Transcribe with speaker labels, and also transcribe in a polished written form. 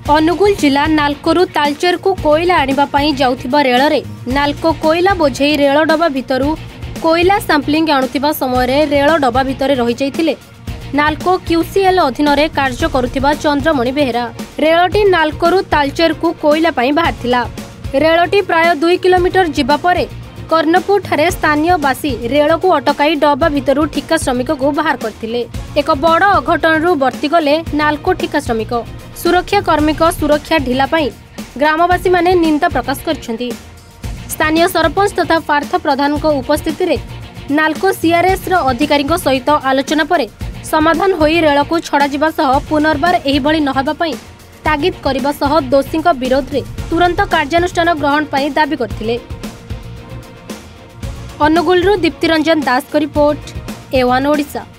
Speaker 1: अनुगुल जिला नालकोरु तालचेर को कोयला आनिबा जाउथिबा रेल रे नालको कोयला बोझेई रेल डबा भितरु कोयला सैंपलिंग आनुथिबा समय रेल डबा भितर रही जाइथिले नालको क्यूसीएल अधीन रे कार्य करुथिबा चंद्रमणि बेहेरा। रेलटी नालकोरु तालचेर को कोयला पई बाहरथिला। रेलटी प्राय 2 किलोमीटर जिबा परे कर्णपुर ठारे स्थानीय बासी रेल को अटकाई डबा भितरु ठिका श्रमिक को बाहर करथिले। एक बड़ अघटन वर्ती गले नालको ठिका श्रमिक। सुरक्षा कर्मी सुरक्षा ढिला पाई ग्रामवासी माने निंदा प्रकाश करछंती। स्थानीय सरपंच तथा पार्थ प्रधान को उपस्थिति रे नालको सीआरएस रो अधिकारी सहित आलोचना परे समाधान होई रेल को छड़ा जिबा सह पुनर्बार एही भली नहबा पाई तागिद करिबा सह दोषी विरोध रे तुरंत कार्यानुष्ठान ग्रहण पाई दाबी करथिले। अनुगुल दीप्ति रंजन दास को रिपोर्ट A1 ओडिशा।